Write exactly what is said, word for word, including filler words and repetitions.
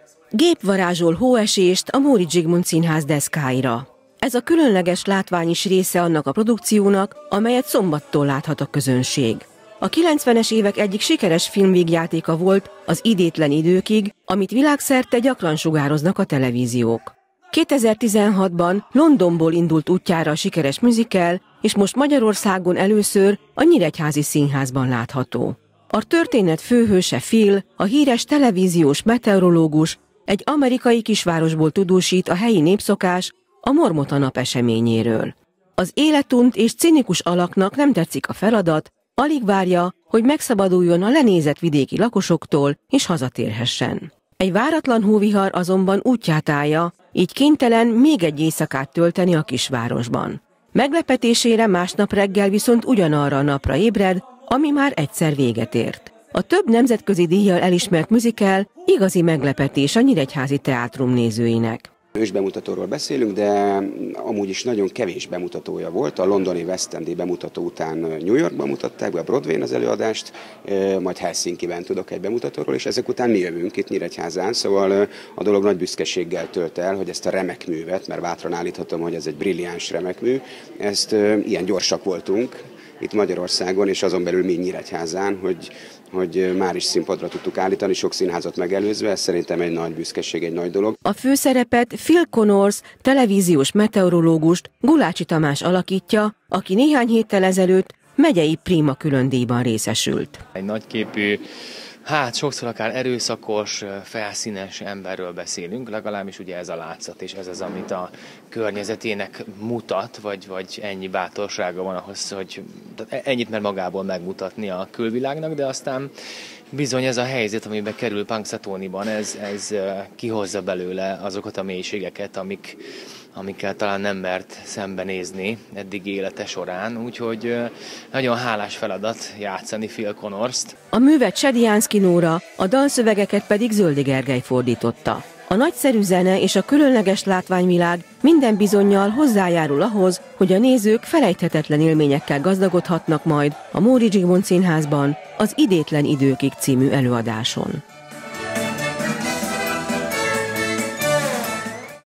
Gép varázsol hóesést a Móricz Zsigmond Színház deszkáira. Ez a különleges látvány is része annak a produkciónak, amelyet szombattól láthat a közönség. A kilencvenes évek egyik sikeres filmvígjátéka volt Az idétlen időkig, amit világszerte gyakran sugároznak a televíziók. kétezer-tizenhatban Londonból indult útjára a sikeres musical, és most Magyarországon először a Nyíregyházi Színházban látható. A történet főhőse Phil, a híres televíziós meteorológus, egy amerikai kisvárosból tudósít a helyi népszokás, a Mormota nap eseményéről. Az életunt és cinikus alaknak nem tetszik a feladat, alig várja, hogy megszabaduljon a lenézett vidéki lakosoktól és hazatérhessen. Egy váratlan hóvihar azonban útját állja, így kénytelen még egy éjszakát tölteni a kisvárosban. Meglepetésére másnap reggel viszont ugyanarra a napra ébred, ami már egyszer véget ért. A több nemzetközi díjjal elismert musical igazi meglepetés a Nyíregyházi Teátrum nézőinek. Ősbemutatóról beszélünk, de amúgy is nagyon kevés bemutatója volt. A londoni West Endi bemutató után New Yorkban mutatták be a Broadwayn az előadást, majd Helsinkiben tudok egy bemutatóról, és ezek után mi jövünk itt Nyíregyházán, szóval a dolog nagy büszkeséggel tölt el, hogy ezt a remek művet, mert bátran állíthatom, hogy ez egy brilliáns remek mű, ezt ilyen gyorsak voltunk itt Magyarországon, és azon belül mi Nyíregyházán, hogy, hogy már is színpadra tudtuk állítani, sok színházat megelőzve, ez szerintem egy nagy büszkeség, egy nagy dolog. A főszerepet Phil Connors, televíziós meteorológust Gulácsi Tamás alakítja, aki néhány héttel ezelőtt megyei Prima különdíjban részesült. Egy nagyképű, hát sokszor akár erőszakos, felszínes emberről beszélünk, legalábbis ugye ez a látszat, és ez az, amit a környezetének mutat, vagy, vagy ennyi bátorsága van ahhoz, hogy ennyit mer magából megmutatni a külvilágnak, de aztán bizony ez a helyzet, amiben kerül Punxsutawney-ban, ez, ez kihozza belőle azokat a mélységeket, amik, amikkel talán nem mert szembenézni eddig élete során, úgyhogy nagyon hálás feladat játszani Phil Connorst. A művet Sediánszky Nóra, a dalszövegeket pedig Zöldi Gergely fordította. A nagyszerű zene és a különleges látványvilág minden bizonnyal hozzájárul ahhoz, hogy a nézők felejthetetlen élményekkel gazdagodhatnak majd a Móricz Zsigmond Színházban az Idétlen időkig című előadáson.